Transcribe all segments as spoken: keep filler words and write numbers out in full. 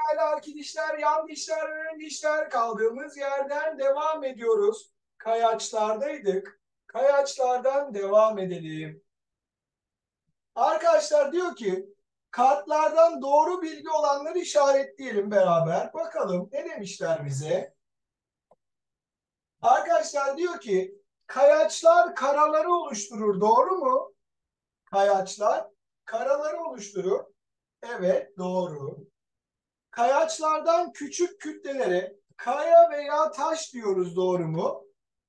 Değerli arkadaşlar, yan dişler, ön dişler kaldığımız yerden devam ediyoruz. Kayaçlardaydık. Kayaçlardan devam edelim. Arkadaşlar diyor ki kartlardan doğru bilgi olanları işaretleyelim beraber. Bakalım ne demişler bize? Arkadaşlar diyor ki kayaçlar karaları oluşturur. Doğru mu? Kayaçlar karaları oluşturur. Evet, doğru. Kayaçlardan küçük kütlelere kaya veya taş diyoruz, doğru mu?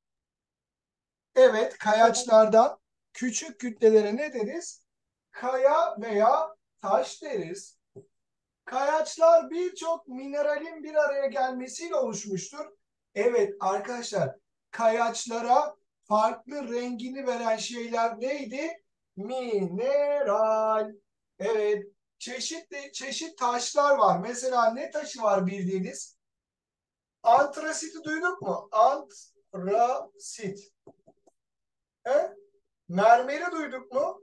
Evet, kayaçlardan küçük kütlelere ne deriz? Kaya veya taş deriz. Kayaçlar birçok mineralin bir araya gelmesiyle oluşmuştur. Evet arkadaşlar, kayaçlara farklı rengini veren şeyler neydi? Mineral. Evet, çeşitli çeşit taşlar var. Mesela ne taşı var bildiğiniz? Antrasiti duyduk mu? Antrasit. He? Mermeri duyduk mu?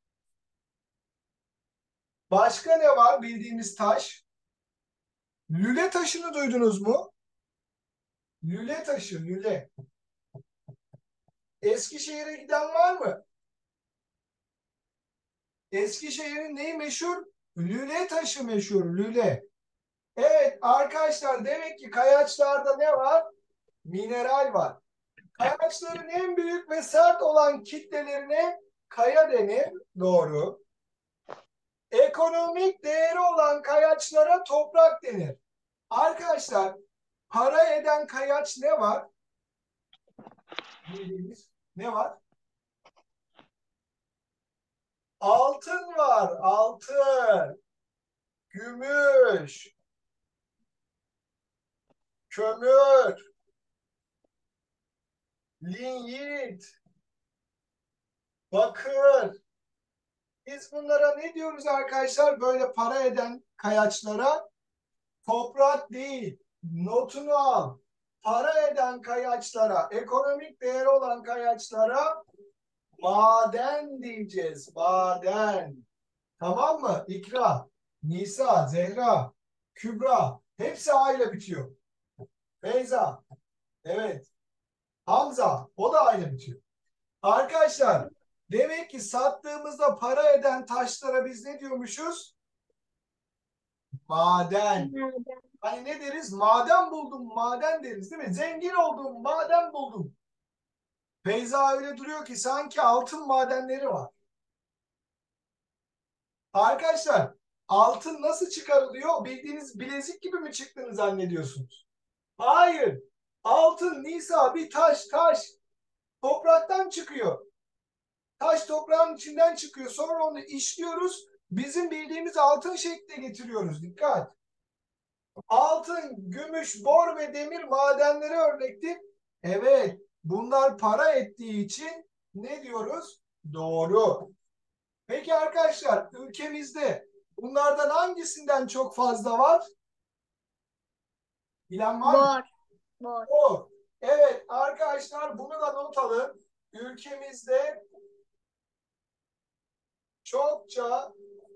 Başka ne var bildiğimiz taş? Lüle taşını duydunuz mu? Lüle taşı, lüle. Eskişehir'e giden var mı? Eskişehir'in neyi meşhur? Lüle taşı meşhur, lüle. Evet arkadaşlar, demek ki kayaçlarda ne var? Mineral var. Kayaçların en büyük ve sert olan kitlelerine kaya denir. Doğru. Ekonomik değeri olan kayaçlara toprak denir. Arkadaşlar, para eden kayaç ne var? Bildiğimiz ne var? Altın var, altın, gümüş, kömür, linyit, bakır. Biz bunlara ne diyoruz arkadaşlar? Böyle para eden kayaçlara toprak değil. Notunu al. Para eden kayaçlara, ekonomik değeri olan kayaçlara maden diyeceğiz. Maden. Tamam mı? İkra, Nisa, Zehra, Kübra. Hepsi A ile bitiyor. Feyza. Evet. Hamza. O da A ile bitiyor. Arkadaşlar, demek ki sattığımızda para eden taşlara biz ne diyormuşuz? Maden. Hani ne deriz? Maden buldum, maden deriz değil mi? Zengin oldum, maden buldum. Feyza öyle duruyor ki sanki altın madenleri var. Arkadaşlar, altın nasıl çıkarılıyor? Bildiğiniz bilezik gibi mi çıktığını zannediyorsunuz? Hayır. Altın Nisa bir taş, taş. Topraktan çıkıyor. Taş toprağın içinden çıkıyor. Sonra onu işliyoruz. Bizim bildiğimiz altın şekline getiriyoruz. Dikkat. Altın, gümüş, bor ve demir madenleri örnektir. Evet, bunlar para ettiği için ne diyoruz? Doğru. Peki arkadaşlar, ülkemizde bunlardan hangisinden çok fazla var? Bilen var mı? Bor. Bor. Bor. Evet arkadaşlar, bunu da not alın. Ülkemizde çokça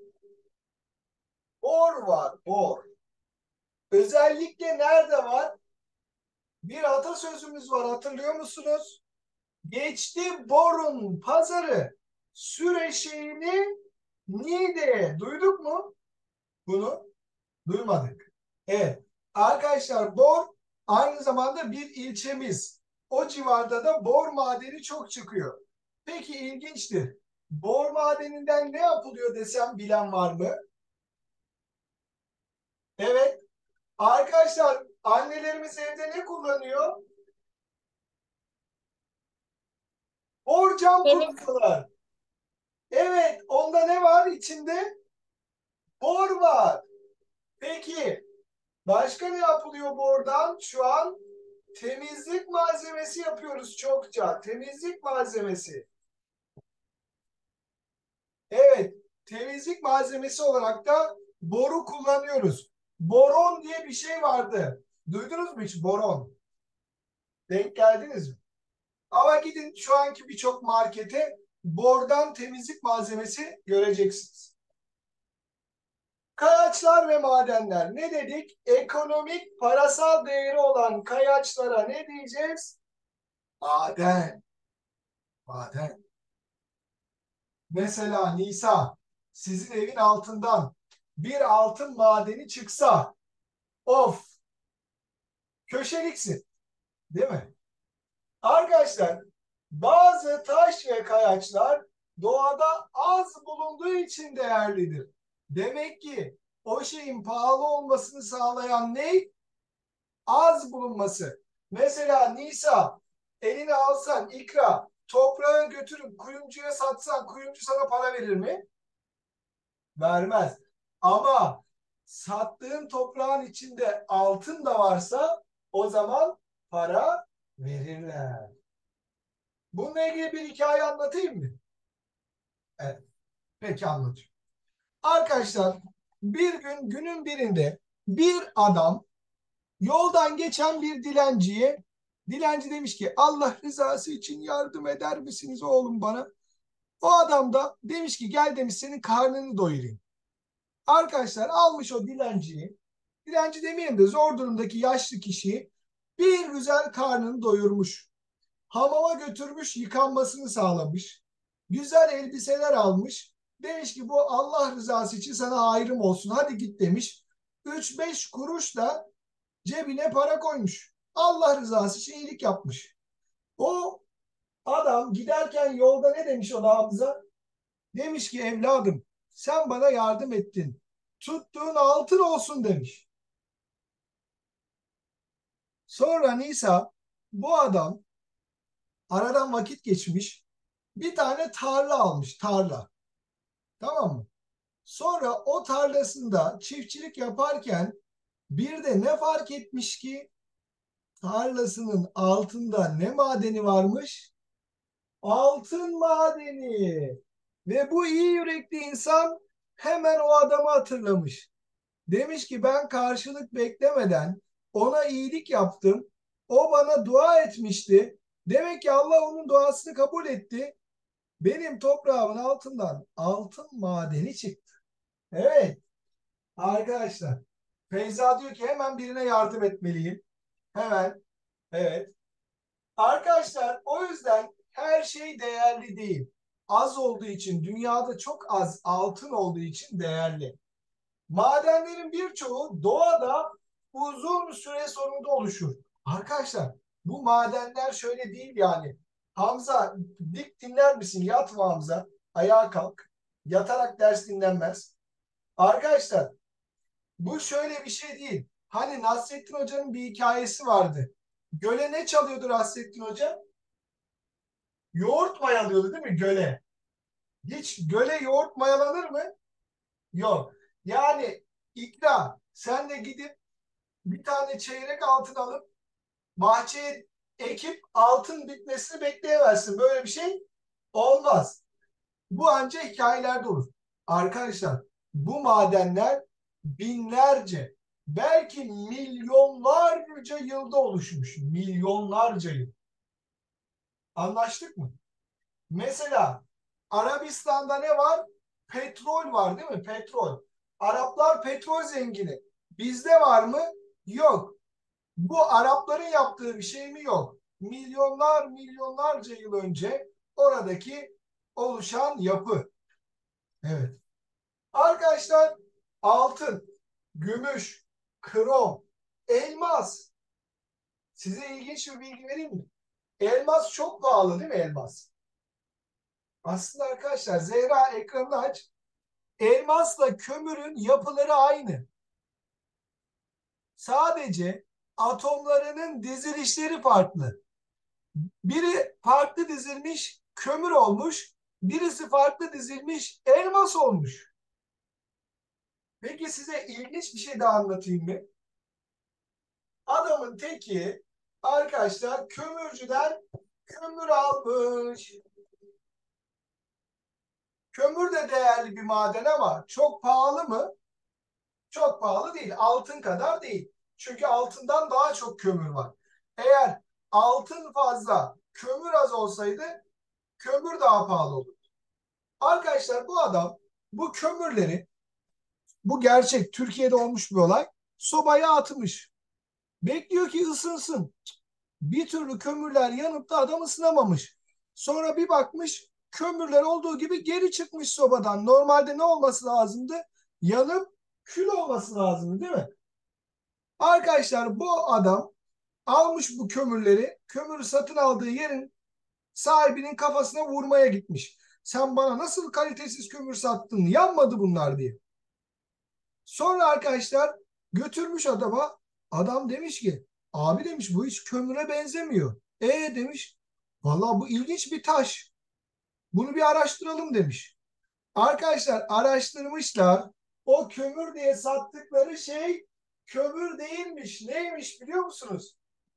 bor var, bor. Özellikle nerede var? Bir atasözümüz var, hatırlıyor musunuz? Geçti borun pazarı, Süreşehir'i Niğde'ye. Duyduk mu bunu? Duymadık. Evet. Arkadaşlar, Bor aynı zamanda bir ilçemiz. O civarda da bor madeni çok çıkıyor. Peki ilginçtir. Bor madeninden ne yapılıyor desem bilen var mı? Evet. Arkadaşlar, annelerimiz evde ne kullanıyor? Borcam Temiz. kullanıyorlar. Evet. Onda ne var içinde? Bor var. Peki başka ne yapılıyor bordan? Şu an temizlik malzemesi yapıyoruz çokça. Temizlik malzemesi. Evet, temizlik malzemesi olarak da boru kullanıyoruz. Boron diye bir şey vardı. Duydunuz mu hiç boron? Denk geldiniz mi? Ama gidin şu anki birçok markete bordan temizlik malzemesi göreceksiniz. Kaç Kayaçlar ve madenler. Ne dedik? Ekonomik, parasal değeri olan kayaçlara ne diyeceğiz? Maden. Maden. Mesela Nisa, sizin evin altından bir altın madeni çıksa, of, köşeliksin, değil mi? Arkadaşlar, bazı taş ve kayaçlar doğada az bulunduğu için değerlidir. Demek ki o şeyin pahalı olmasını sağlayan ne? Az bulunması. Mesela Nisa, eline alsan ikra, toprağa götürüp kuyumcuya satsan kuyumcu sana para verir mi? Vermez. Ama sattığın toprağın içinde altın da varsa o zaman para verirler. Bununla ilgili bir hikaye anlatayım mı? Evet. Peki anlatıyorum. Arkadaşlar, bir gün günün birinde bir adam yoldan geçen bir dilenciye, dilenci demiş ki Allah rızası için yardım eder misiniz oğlum bana? O adam da demiş ki gel demiş senin karnını doyurayım. Arkadaşlar almış o dilenciyi, dilenci demeyeyim de zor durumdaki yaşlı kişiyi bir güzel karnını doyurmuş. Hamama götürmüş, yıkanmasını sağlamış. Güzel elbiseler almış. Demiş ki bu Allah rızası için sana hayrım olsun. Hadi git demiş. Üç beş kuruş da cebine para koymuş. Allah rızası için iyilik yapmış. O adam giderken yolda ne demiş o da Hamza? Demiş ki evladım sen bana yardım ettin. Tuttuğun altın olsun demiş. Sonra Nisa bu adam aradan vakit geçmiş bir tane tarla almış tarla. Tamam mı? Sonra o tarlasında çiftçilik yaparken bir de ne fark etmiş ki tarlasının altında ne madeni varmış? Altın madeni. Ve bu iyi yürekli insan hemen o adamı hatırlamış. Demiş ki ben karşılık beklemeden ona iyilik yaptım. O bana dua etmişti. Demek ki Allah onun duasını kabul etti. Benim toprağımın altından altın madeni çıktı. Evet arkadaşlar. Feyza diyor ki hemen birine yardım etmeliyim. Hemen. Evet. Arkadaşlar o yüzden her şey değerli değil. Az olduğu için dünyada çok az altın olduğu için değerli. Madenlerin birçoğu doğada uzun süre sonunda oluşur. Arkadaşlar bu madenler şöyle değil yani. Hamza dik dinler misin? Yatma Hamza. Ayağa kalk. Yatarak ders dinlenmez. Arkadaşlar bu şöyle bir şey değil. Hani Nasrettin Hoca'nın bir hikayesi vardı. Göle ne çalıyordu Nasrettin Hoca? Yoğurt mayalıyordu değil mi göle? Hiç göle yoğurt mayalanır mı? Yok. Yani ikna sen de gidip bir tane çeyrek altın alıp bahçeye ekip altın bitmesini bekleyemezsin. Böyle bir şey olmaz. Bu ancak hikayelerde olur. Arkadaşlar bu madenler binlerce belki milyonlarca yılda oluşmuş. Milyonlarca yıl. Anlaştık mı? Mesela Arabistan'da ne var? Petrol var değil mi? Petrol. Araplar petrol zengini. Bizde var mı? Yok. Bu Arapların yaptığı bir şey mi? Yok. Milyonlar milyonlarca yıl önce oradaki oluşan yapı. Evet. Arkadaşlar altın, gümüş, krom, elmas. Size ilginç bir bilgi vereyim mi? Elmas çok pahalı değil mi elmas? Aslında arkadaşlar Zehra ekranını aç. Elmasla kömürün yapıları aynı. Sadece atomlarının dizilişleri farklı. Biri farklı dizilmiş kömür olmuş, birisi farklı dizilmiş elmas olmuş. Peki size ilginç bir şey daha anlatayım mı? Adamın teki arkadaşlar kömürcüden kömür almış. Kömür de değerli bir maden ama çok pahalı mı? Çok pahalı değil. Altın kadar değil. Çünkü altından daha çok kömür var. Eğer altın fazla, kömür az olsaydı kömür daha pahalı olur. Arkadaşlar bu adam bu kömürleri Bu gerçek. Türkiye'de olmuş bir olay. Sobaya atmış. Bekliyor ki ısınsın. Bir türlü kömürler yanıp da adam ısınamamış. Sonra bir bakmış kömürler olduğu gibi geri çıkmış sobadan. Normalde ne olması lazımdı? Yanıp kül olması lazımdı, değil mi? Arkadaşlar bu adam almış bu kömürleri, kömürü satın aldığı yerin sahibinin kafasına vurmaya gitmiş. Sen bana nasıl kalitesiz kömür sattın? Yanmadı bunlar diye. Sonra arkadaşlar götürmüş adama. Adam demiş ki abi demiş bu hiç kömüre benzemiyor. E demiş vallahi bu ilginç bir taş. Bunu bir araştıralım demiş. Arkadaşlar araştırmışlar. O kömür diye sattıkları şey kömür değilmiş. Neymiş biliyor musunuz?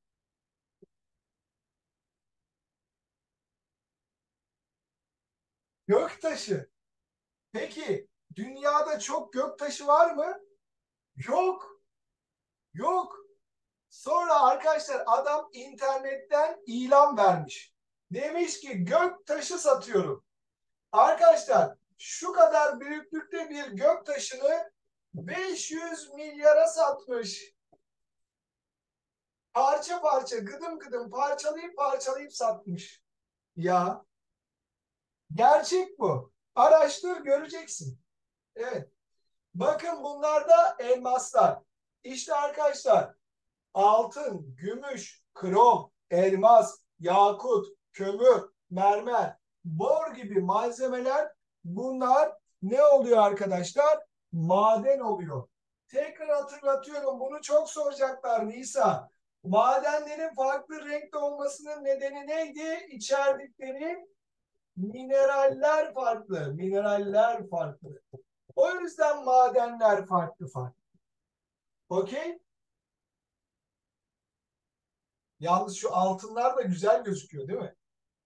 Göktaşı. Peki dünyada çok göktaşı var mı? Yok. Yok. Sonra arkadaşlar adam internetten ilan vermiş. Demiş ki gök taşı satıyorum. Arkadaşlar şu kadar büyüklükte bir gök taşını beş yüz milyara satmış. Parça parça gıdım gıdım parçalayıp parçalayıp satmış. Ya gerçek bu. Araştır göreceksin. Evet. Bakın bunlar da elmaslar. İşte arkadaşlar altın, gümüş, krom, elmas, yakut, kömür, mermer, bor gibi malzemeler bunlar ne oluyor arkadaşlar? Maden oluyor. Tekrar hatırlatıyorum bunu çok soracaklar Nisa. Madenlerin farklı renkte olmasının nedeni neydi? İçerdikleri mineraller farklı. Mineraller farklı. O yüzden madenler farklı farklı. Okey? Yalnız şu altınlar da güzel gözüküyor değil mi?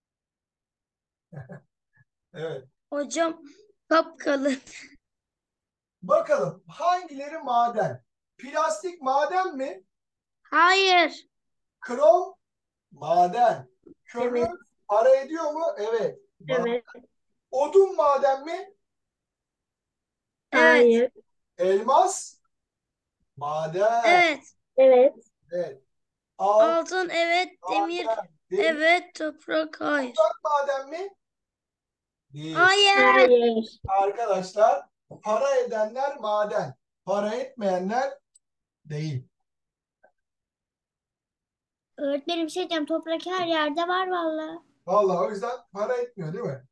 Evet. Hocam kapkalın. Bakalım hangileri maden? Plastik maden mi? Hayır. Krom maden. Kömür Evet. para ediyor mu? Evet. Evet. Odun maden mi? Evet. Hayır. Elmas maden. Evet. Evet. Evet. Altın Altın evet. Demir maden. Demir evet. Toprak hayır. maden mi? Değil. Hayır. Hayır. Arkadaşlar para edenler maden. Para etmeyenler değil. Öğretmenim bir şey diyeceğim. Toprak her yerde var valla. Vallahi o yüzden para etmiyor değil mi?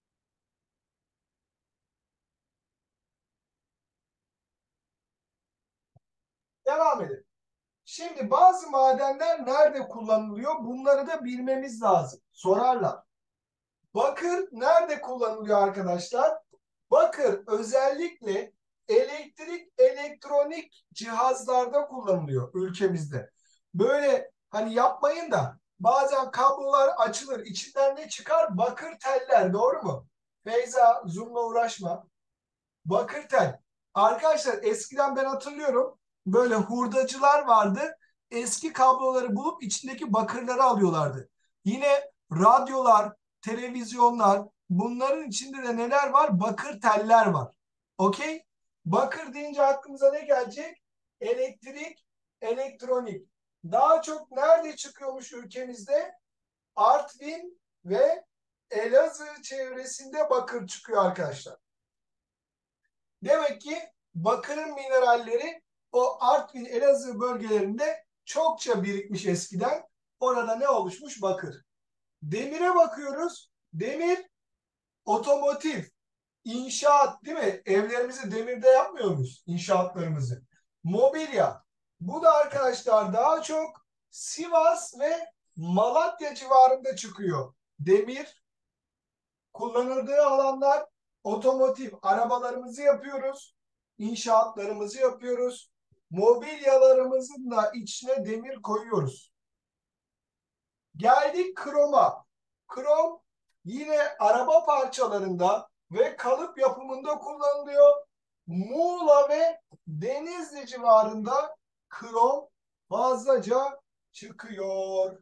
Devam edelim. Şimdi bazı madenler nerede kullanılıyor? Bunları da bilmemiz lazım. Sorarlar. Bakır nerede kullanılıyor arkadaşlar? Bakır özellikle elektrik, elektronik cihazlarda kullanılıyor ülkemizde. Böyle hani yapmayın da bazen kablolar açılır, içinden ne çıkar? Bakır teller, doğru mu? Feyza, zoom'la uğraşma. Bakır tel. Arkadaşlar eskiden ben hatırlıyorum böyle hurdacılar vardı. Eski kabloları bulup içindeki bakırları alıyorlardı. Yine radyolar, televizyonlar bunların içinde de neler var? Bakır teller var. Okey? Bakır deyince aklımıza ne gelecek? Elektrik, elektronik. Daha çok nerede çıkıyormuş ülkemizde? Artvin ve Elazığ çevresinde bakır çıkıyor arkadaşlar. Demek ki bakırın mineralleri o Artvin, Elazığ bölgelerinde çokça birikmiş eskiden. Orada ne oluşmuş? Bakır. Demire bakıyoruz. Demir otomotiv, inşaat değil mi? Evlerimizi demirde yapmıyor muyuz? İnşaatlarımızı. Mobilya. Bu da arkadaşlar daha çok Sivas ve Malatya civarında çıkıyor. Demir kullanıldığı alanlar otomotiv, arabalarımızı yapıyoruz, inşaatlarımızı yapıyoruz, mobilyalarımızın da içine demir koyuyoruz. Geldik kroma. Krom yine araba parçalarında ve kalıp yapımında kullanılıyor. Muğla ve Denizli civarında krom fazlaca çıkıyor.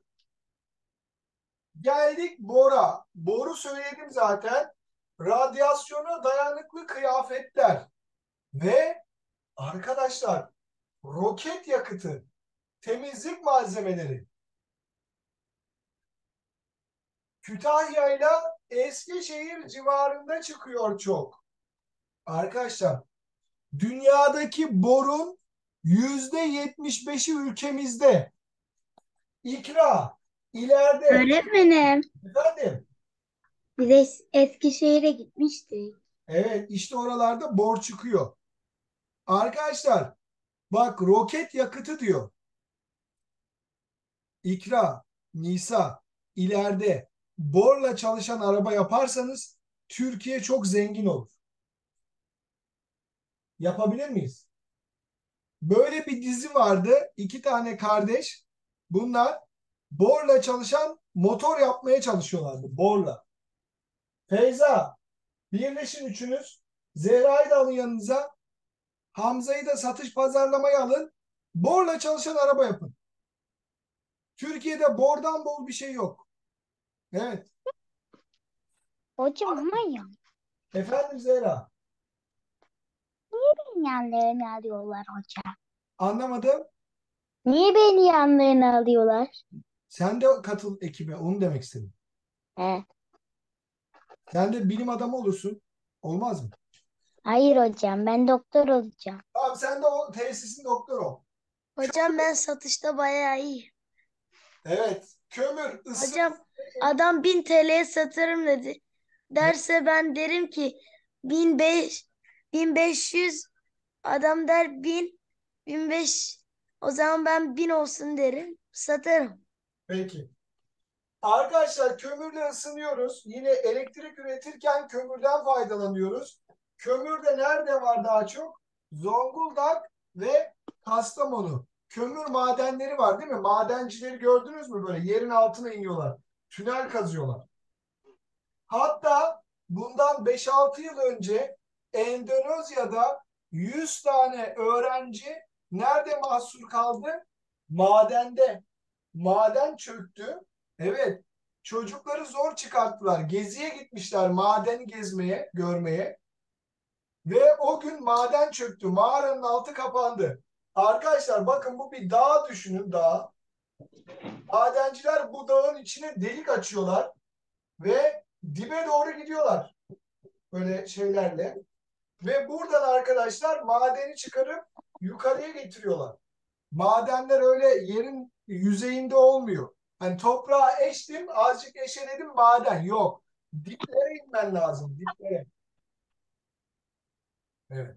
Geldik bora. Boru söyledim zaten. Radyasyona dayanıklı kıyafetler ve Arkadaşlar, roket yakıtı, temizlik malzemeleri, Kütahya ile Eskişehir civarında çıkıyor çok. Arkadaşlar, dünyadaki borun yüzde yetmiş beşi ülkemizde. İkra, ileride. Öğretmenim. Efendim? Biz Es- Eskişehir'e gitmiştik. Evet, işte oralarda bor çıkıyor. Arkadaşlar, bak roket yakıtı diyor. İkra, Nisa, ileride borla çalışan araba yaparsanız Türkiye çok zengin olur. Yapabilir miyiz? Böyle bir dizi vardı. İki tane kardeş. Bunlar borla çalışan motor yapmaya çalışıyorlardı. Borla. Feyza, birleşin üçünüz. Zehra'yı da alın yanınıza. Hamza'yı da satış pazarlamaya alın. Borla çalışan araba yapın. Türkiye'de bordan bol bir şey yok. Evet. Hocam ama ya. Efendim Zehra. Beni yanlarına alıyorlar hocam. Anlamadım. Niye beni yanlarına alıyorlar? Sen de katıl ekibe. Onu demek istedim. He. Sen de bilim adamı olursun. Olmaz mı? Hayır hocam ben doktor olacağım. Tamam sen de o tesisin doktoru ol. Hocam ben satışta bayağı iyi. Evet. Kömür, ısı. Hocam adam bin T L'ye satarım dedi. Derse ben derim ki bin beş, bin beş yüz, adam der bin, bin beş, o zaman ben bin olsun derim, satarım. Peki. Arkadaşlar kömürle ısınıyoruz. Yine elektrik üretirken kömürden faydalanıyoruz. Kömür de nerede var daha çok? Zonguldak ve Kastamonu. Kömür madenleri var değil mi? Madencileri gördünüz mü böyle? Yerin altına iniyorlar. Tünel kazıyorlar. Hatta bundan beş altı yıl önce Endonezya'da yüz tane öğrenci nerede mahsur kaldı? Madende. Maden çöktü. Evet. Çocukları zor çıkarttılar. Geziye gitmişler madeni gezmeye, görmeye. Ve o gün maden çöktü. Mağaranın altı kapandı. Arkadaşlar bakın bu bir dağ düşünün dağ. Madenciler bu dağın içine delik açıyorlar ve dibe doğru gidiyorlar. Böyle şeylerle. Ve buradan arkadaşlar madeni çıkarıp yukarıya getiriyorlar. Madenler öyle yerin yüzeyinde olmuyor. Hani toprağa eştim, azıcık eşeledim maden. Yok. Diplere inmen lazım, diplere. Evet.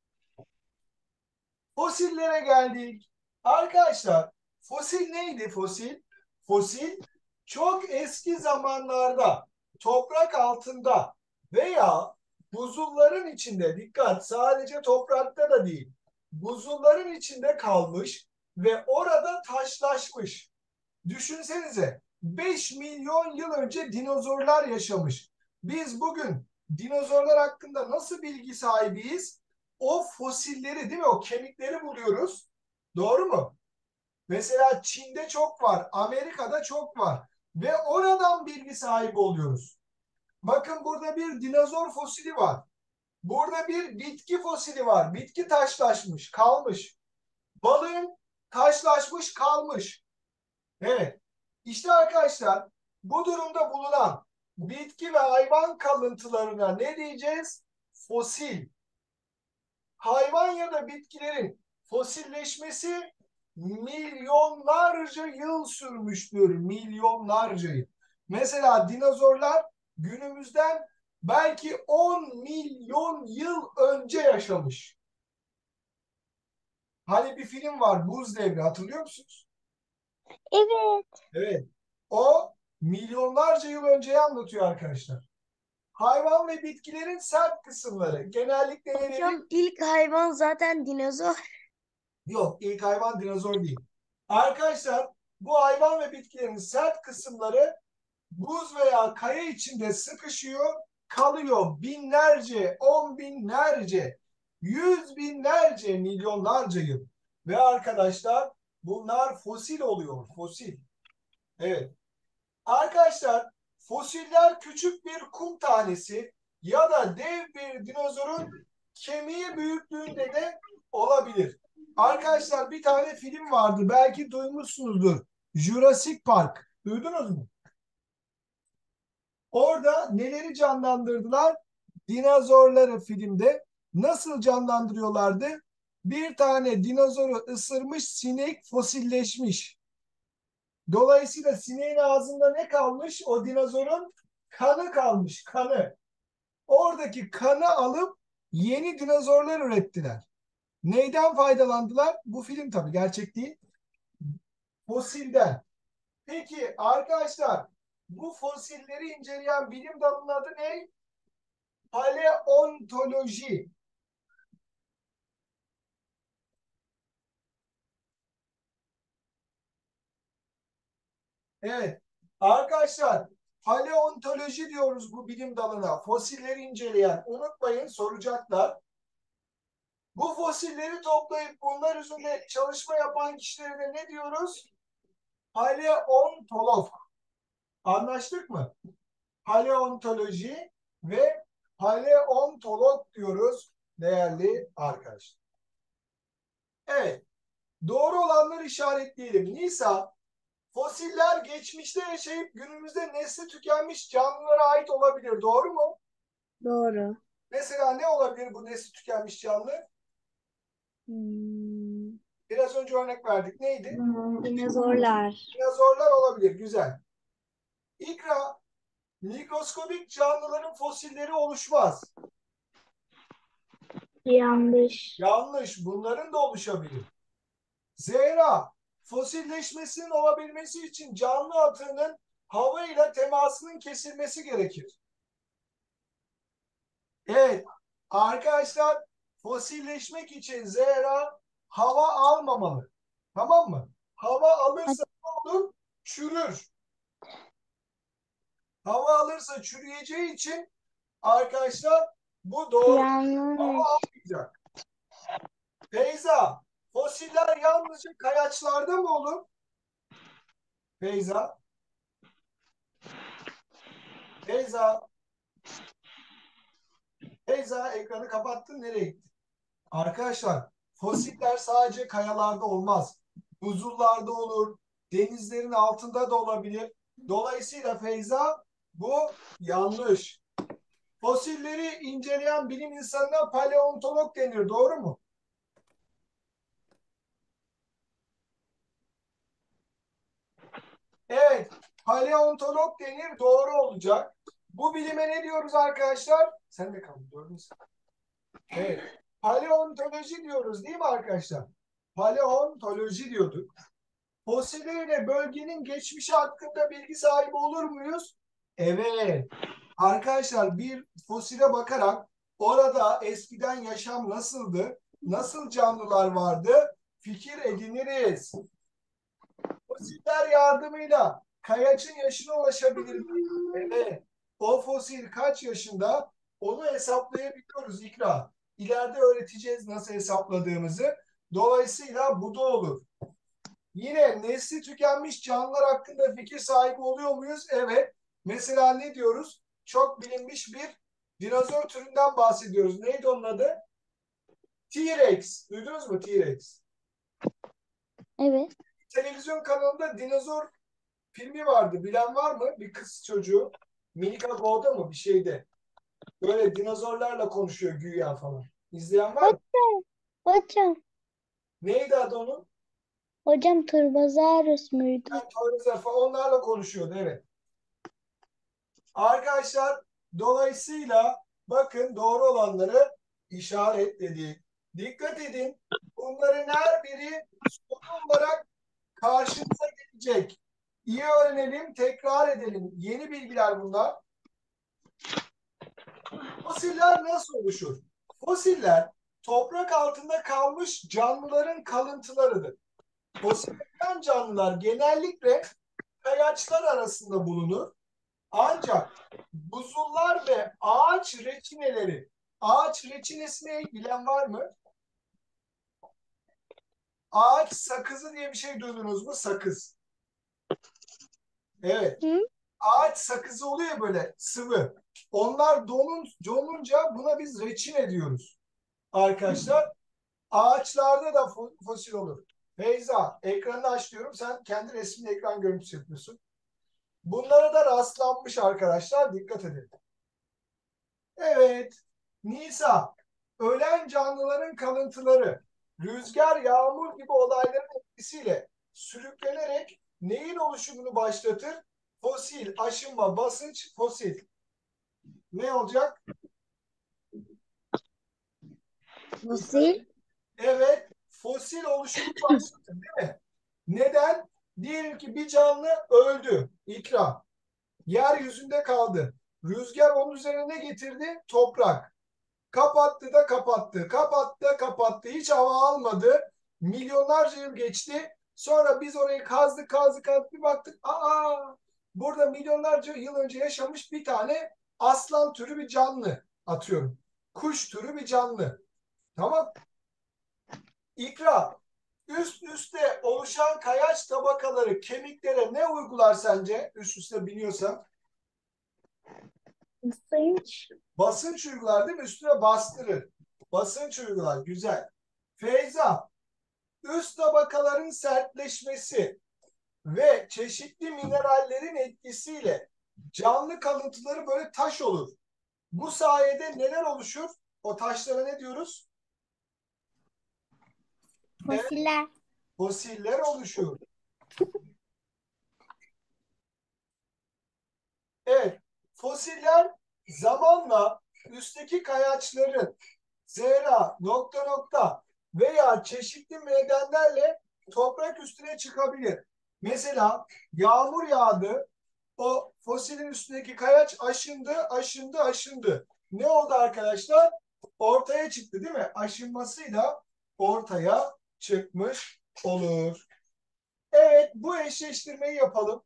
Fosillere geldik. Arkadaşlar, fosil neydi fosil? Fosil, çok eski zamanlarda toprak altında veya buzulların içinde, dikkat sadece toprakta da değil, buzulların içinde kalmış ve orada taşlaşmış. Düşünsenize beş milyon yıl önce dinozorlar yaşamış. Biz bugün dinozorlar hakkında nasıl bilgi sahibiyiz? O fosilleri değil mi? O kemikleri buluyoruz. Doğru mu? Mesela Çin'de çok var, Amerika'da çok var ve oradan bilgi sahibi oluyoruz. Bakın burada bir dinozor fosili var. Burada bir bitki fosili var. Bitki taşlaşmış, kalmış. Balığın taşlaşmış, kalmış. Evet. İşte arkadaşlar bu durumda bulunan bitki ve hayvan kalıntılarına ne diyeceğiz? Fosil. Hayvan ya da bitkilerin fosilleşmesi milyonlarca yıl sürmüştür. Milyonlarca yıl. Mesela dinozorlar günümüzden belki on milyon yıl önce yaşamış. Hani bir film var Buz Devri hatırlıyor musunuz? Evet. Evet. O milyonlarca yıl önceyi anlatıyor arkadaşlar. Hayvan ve bitkilerin sert kısımları. Genellikle ne dedik? Hocam ilk hayvan zaten dinozor. Yok, ilk hayvan dinozor değil. Arkadaşlar bu hayvan ve bitkilerin sert kısımları buz veya kaya içinde sıkışıyor, kalıyor binlerce, on binlerce, yüz binlerce, milyonlarca yıl. Ve arkadaşlar bunlar fosil oluyor, fosil. Evet. Arkadaşlar fosiller küçük bir kum tanesi ya da dev bir dinozorun kemiği büyüklüğünde de Olabilir. Arkadaşlar bir tane film vardı. Belki duymuşsunuzdur. Jurassic Park. Duydunuz mu? Orada neleri canlandırdılar? Dinozorları filmde. Nasıl canlandırıyorlardı? Bir tane dinozoru ısırmış sinek fosilleşmiş. Dolayısıyla sineğin ağzında ne kalmış? O dinozorun kanı kalmış, kanı. Oradaki kanı alıp yeni dinozorlar ürettiler. Neyden faydalandılar? Bu film tabii gerçek değil. Fosilden. Peki arkadaşlar bu fosilleri inceleyen bilim dalının adı ne? Paleontoloji. Evet. Arkadaşlar paleontoloji diyoruz bu bilim dalına. Fosilleri inceleyen. Unutmayın soracaklar. Bu fosilleri toplayıp bunlar üzerinde çalışma yapan kişilere de ne diyoruz? Paleontolog. Anlaştık mı? Paleontoloji ve paleontolog diyoruz değerli arkadaşlar. Evet. Doğru olanları işaretleyelim. Nisa, fosiller geçmişte yaşayıp günümüzde nesli tükenmiş canlılara ait olabilir. Doğru mu? Doğru. Mesela ne olabilir bu nesli tükenmiş canlı? Hmm. Biraz önce örnek verdik. Neydi? Dinozorlar. Dinozorlar olabilir. Güzel. İkra, mikroskobik canlıların fosilleri oluşmaz. Yanlış. Yanlış. Bunların da oluşabilir. Zehra, fosilleşmesinin olabilmesi için canlı atığının hava ile temasının kesilmesi gerekir. Evet, arkadaşlar fosilleşmek için Zehra hava almamalı. Tamam mı? Hava alırsa ne olur? Çürür. Hava alırsa çürüyeceği için arkadaşlar bu doğru. Hava Yanlış. almayacak. Feyza, fosiller yalnızca kayaçlarda mı olur? Feyza, Feyza, Feyza ekranı kapattın nereye gittin? Arkadaşlar fosiller sadece kayalarda olmaz. Buzullarda olur, denizlerin altında da olabilir. Dolayısıyla Feyza bu yanlış. Fosilleri inceleyen bilim insanına paleontolog denir. Doğru mu? Evet. Paleontolog denir. Doğru olacak. Bu bilime ne diyoruz arkadaşlar? Sen de kaldın. Doğru musun? Evet. Paleontoloji diyoruz değil mi arkadaşlar? Paleontoloji diyorduk. Fosilleriyle bölgenin geçmişi hakkında bilgi sahibi olur muyuz? Evet. Arkadaşlar bir fosile bakarak orada eskiden yaşam nasıldı? Nasıl canlılar vardı? Fikir ediniriz. Fosiller yardımıyla kayaçın yaşına ulaşabilir miyiz? Evet. O fosil kaç yaşında? Onu hesaplayabiliyoruz İkra. İleride öğreteceğiz nasıl hesapladığımızı. Dolayısıyla bu da olur. Yine nesli tükenmiş canlılar hakkında fikir sahibi oluyor muyuz? Evet. Mesela ne diyoruz? Çok bilinmiş bir dinozor türünden bahsediyoruz. Neydi onun adı? T-Rex. Duydunuz mu T-Rex? Evet. Televizyon kanalında dinozor filmi vardı. Bilen var mı? Bir kız çocuğu. Minika Go'da mı bir şeyde? Böyle dinozorlarla konuşuyor güya falan. İzleyen var mı? Hocam. Hocam. Neydi adı onun? Hocam Turbozaurus muydu? Yani Toyota falan onlarla konuşuyordu evet. Arkadaşlar dolayısıyla bakın doğru olanları işaretledik. Dikkat edin. Bunların her biri soru olarak karşınıza gelecek. İyi öğrenelim, tekrar edelim. Yeni bilgiler bunlar. Fosiller nasıl oluşur? Fosiller toprak altında kalmış canlıların kalıntılarıdır. Fosilleşen canlılar genellikle kayaçlar arasında bulunur. Ancak buzullar ve ağaç reçineleri, ağaç reçinesini bilen var mı? Ağaç sakızı diye bir şey duydunuz mu? Sakız. Evet. Hı? Ağaç sakızı oluyor böyle sıvı. Onlar donun, donunca buna biz reçine diyoruz. Arkadaşlar Ağaçlarda da fosil olur. Feyza, ekranını aç diyorum. Sen kendi resmini ekran görüntüsü yapıyorsun. Bunlara da rastlanmış arkadaşlar. Dikkat edin. Evet. Nisa, ölen canlıların kalıntıları rüzgar, yağmur gibi olayların etkisiyle sürüklenerek neyin oluşumunu başlatır? Fosil, aşınma, basınç, fosil. Ne olacak? Fosil. Evet, fosil oluşumu başlatır değil mi? Neden? Diyelim ki bir canlı öldü. İkra. Yeryüzünde kaldı. Rüzgar onun üzerine ne getirdi? Toprak. Kapattı da kapattı. Kapattı da kapattı. Hiç hava almadı. Milyonlarca yıl geçti. Sonra biz orayı kazdık kazdık kazdık bir baktık. Aa, burada milyonlarca yıl önce yaşamış bir tane aslan türü bir canlı atıyorum. Kuş türü bir canlı. Tamam. İkra. Üst üste oluşan kayaç tabakaları kemiklere ne uygular sence? Üst üste biniyorsa. Basınç. Basınç uygular değil mi? Üstüne bastırır. Basınç uygular. Güzel. Feyza. Üst tabakaların sertleşmesi ve çeşitli minerallerin etkisiyle canlı kalıntıları böyle taş olur. Bu sayede neler oluşur? O taşlara ne diyoruz? Evet, Fosiller. fosiller oluşur. Evet, fosiller zamanla üstteki kayaçların zera, nokta nokta veya çeşitli nedenlerle toprak üstüne çıkabilir. Mesela yağmur yağdı, o fosilin üstündeki kayaç aşındı, aşındı, aşındı. Ne oldu arkadaşlar? Ortaya çıktı değil mi? Aşınmasıyla ortaya çıkmış olur. Evet, bu eşleştirmeyi yapalım.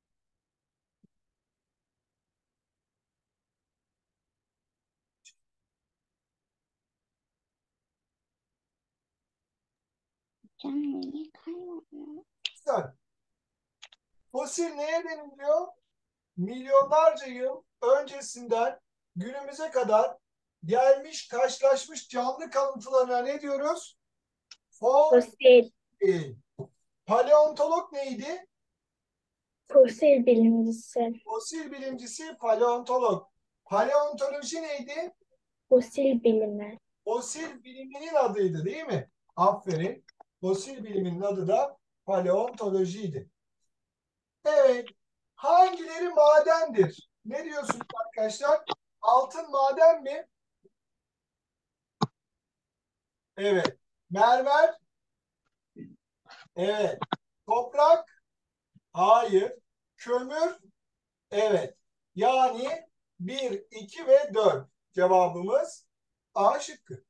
Canım niye kaymıyor? Güzel. Fosil neye deniliyor? Milyonlarca yıl öncesinden günümüze kadar gelmiş, taşlaşmış canlı kalıntılarına ne diyoruz? Fosil. Fosil. Paleontolog neydi? Fosil bilimcisi. Fosil bilimcisi paleontolog. Paleontoloji neydi? Fosil bilimi. Fosil biliminin adıydı değil mi? Aferin. Fosil biliminin adı da paleontolojiydi. Evet. Hangileri madendir? Ne diyorsunuz arkadaşlar? Altın maden mi? Evet. Mermer? Evet. Toprak? Hayır. Kömür? Evet. Yani bir, iki ve dört. Cevabımız A şıkkı.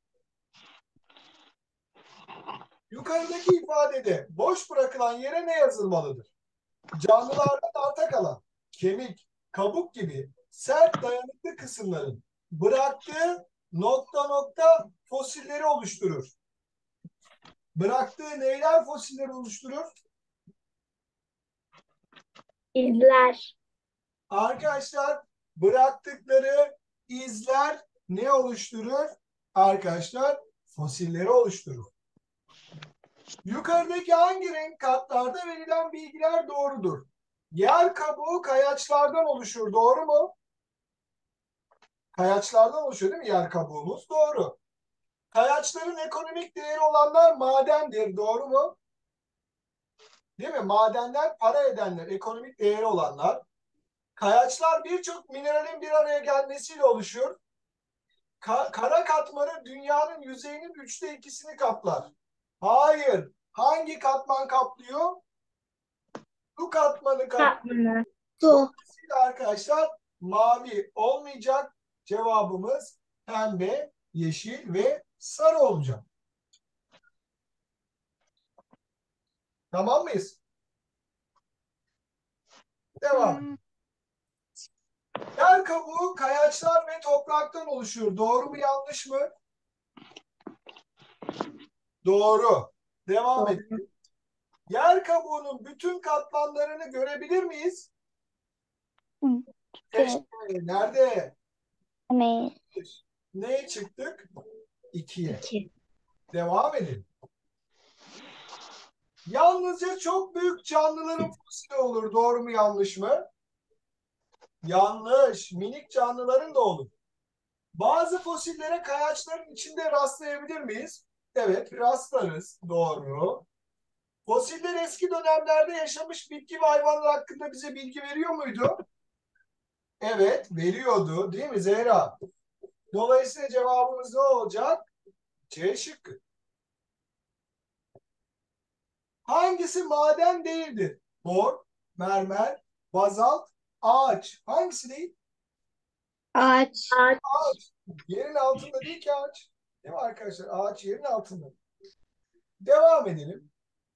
Yukarıdaki ifadede boş bırakılan yere ne yazılmalıdır? Canlılardan arta kalan kemik, kabuk gibi sert dayanıklı kısımların bıraktığı nokta nokta fosilleri oluşturur. Bıraktığı neyler fosilleri oluşturur? İzler. Arkadaşlar bıraktıkları izler ne oluşturur? Arkadaşlar fosilleri oluşturur. Yukarıdaki hangi renk katlarda verilen bilgiler doğrudur? Yer kabuğu kayaçlardan oluşur. Doğru mu? Kayaçlardan oluşuyor değil mi yer kabuğumuz? Doğru. Kayaçların ekonomik değeri olanlar madendir. Doğru mu? Değil mi? Madenler para edenler, ekonomik değeri olanlar. Kayaçlar birçok mineralin bir araya gelmesiyle oluşur. Ka kara katmanı dünyanın yüzeyinin üçte ikisini kaplar. Hayır. Hangi katman kaplıyor? Su katmanı kaplıyor. Katmanı. Su. Dolayısıyla arkadaşlar mavi olmayacak. Cevabımız pembe, yeşil ve sarı olacak. Tamam mıyız? Devam. Yer kabuğu kayaçlar ve topraktan oluşur. Doğru mu yanlış mı? Doğru. Devam edelim. Yer kabuğunun bütün katmanlarını görebilir miyiz? Evet. Teşekkür. Nerede? Ne? Neye çıktık? İkiye. İki. Devam edelim. Yalnızca çok büyük canlıların fosili olur. Doğru mu yanlış mı? Yanlış. Minik canlıların da olur. Bazı fosillere kayaçların içinde rastlayabilir miyiz? Evet, rastlarız. Doğru. Fosiller eski dönemlerde yaşamış bitki ve hayvanlar hakkında bize bilgi veriyor muydu? Evet, veriyordu. Değil mi Zehra? Dolayısıyla cevabımız ne olacak? C şıkkı. Hangisi maden değildir? Bor, mermer, bazalt, ağaç. Hangisi değil? Ağaç. Ağaç. Yerin altında değil ki ağaç. Değil mi arkadaşlar? Ağaç yerin altında. Devam edelim.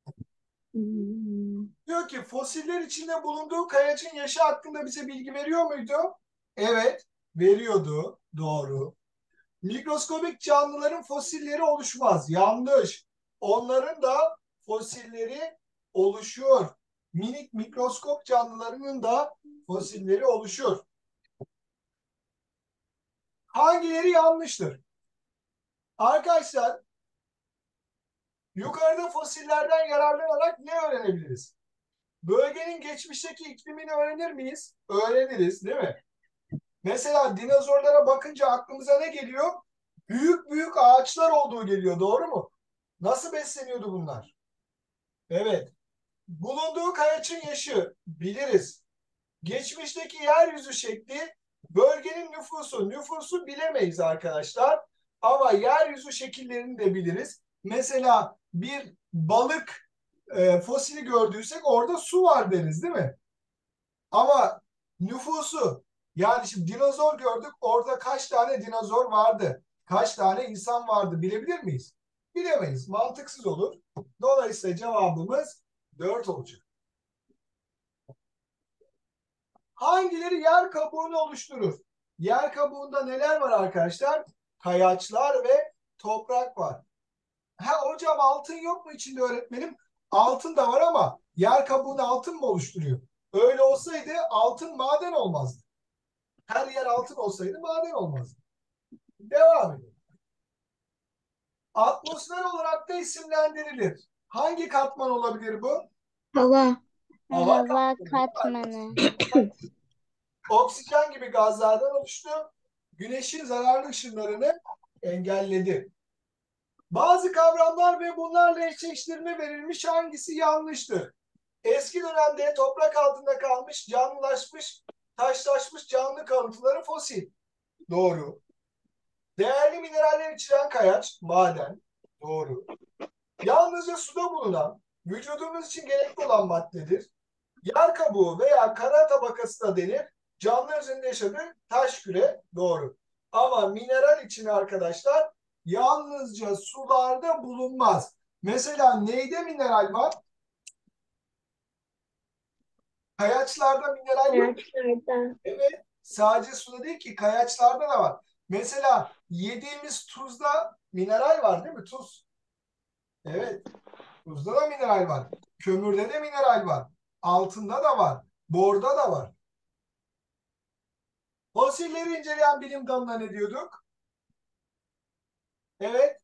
Hmm. Diyor ki fosiller içinde bulunduğu kayacın yaşı hakkında bize bilgi veriyor muydu? Evet, veriyordu. Doğru. Mikroskobik canlıların fosilleri oluşmaz. Yanlış. Onların da fosilleri oluşuyor. Minik mikroskop canlılarının da fosilleri oluşur. Hangileri yanlıştır? Arkadaşlar, yukarıda fosillerden yararlanarak ne öğrenebiliriz? Bölgenin geçmişteki iklimini öğrenir miyiz? Öğreniriz, değil mi? Mesela dinozorlara bakınca aklımıza ne geliyor? Büyük büyük ağaçlar olduğu geliyor, doğru mu? Nasıl besleniyordu bunlar? Evet. Bulunduğu kayaçın yaşı biliriz. Geçmişteki yeryüzü şekli, bölgenin nüfusu. Nüfusu bilemeyiz arkadaşlar. Ama yeryüzü şekillerini de biliriz. Mesela bir balık e, fosili gördüysek orada su var deriz, değil mi? Ama nüfusu, yani şimdi dinozor gördük, orada kaç tane dinozor vardı? Kaç tane insan vardı bilebilir miyiz? Bilemeyiz. Mantıksız olur. Dolayısıyla cevabımız dört olacak. Hangileri yer kabuğunu oluşturur? Yer kabuğunda neler var arkadaşlar? Kayaçlar ve toprak var. Ha hocam altın yok mu içinde öğretmenim? Altın da var ama yer kabuğunu altın mı oluşturuyor? Öyle olsaydı altın maden olmazdı. Her yer altın olsaydı maden olmazdı. Devam edelim. Atmosfer olarak da isimlendirilir. Hangi katman olabilir bu? Hava. Hava Hava katmanı. katmanı. Oksijen gibi gazlardan oluştu. Güneşin zararlı ışınlarını engelledi. Bazı kavramlar ve bunlarla eşleştirme verilmiş, hangisi yanlıştır? Eski dönemde toprak altında kalmış, canlılaşmış, taşlaşmış canlı kalıntıları fosil. Doğru. Değerli mineraller içeren kayaç, maden. Doğru. Yalnızca suda bulunan, vücudumuz için gerekli olan maddedir. Yer kabuğu veya kara tabakası da denir. Canlı üzerinde yaşadığı taş küre. Doğru. Ama mineral için arkadaşlar yalnızca sularda bulunmaz. Mesela neyde mineral var? Kayaçlarda mineral yok. Kayaçlarda. Evet. Sadece suda değil ki kayaçlarda da var. Mesela yediğimiz tuzda mineral var değil mi? Tuz. Evet. Tuzda da mineral var. Kömürde de mineral var. Altında da var. Borda da var. Fosilleri inceleyen bilim dalına ne diyorduk? Evet.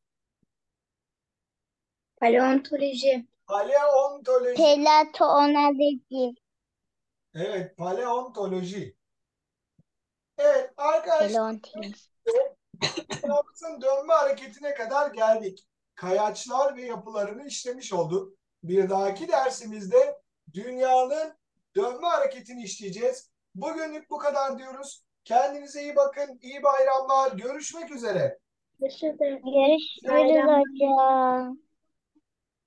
Paleontoloji. Paleontoloji. Paleontoloji. Evet. Paleontoloji. Evet. Arkadaşlar Paleontoloji. dünyamızın dönme hareketine kadar geldik. Kayaçlar ve yapılarını işlemiş olduk. Bir dahaki dersimizde dünyanın dönme hareketini işleyeceğiz. Bugünlük bu kadar diyoruz. Kendinize iyi bakın. İyi bayramlar. Görüşmek üzere. Görüşürüz. Görüşürüz Bayram. hocam.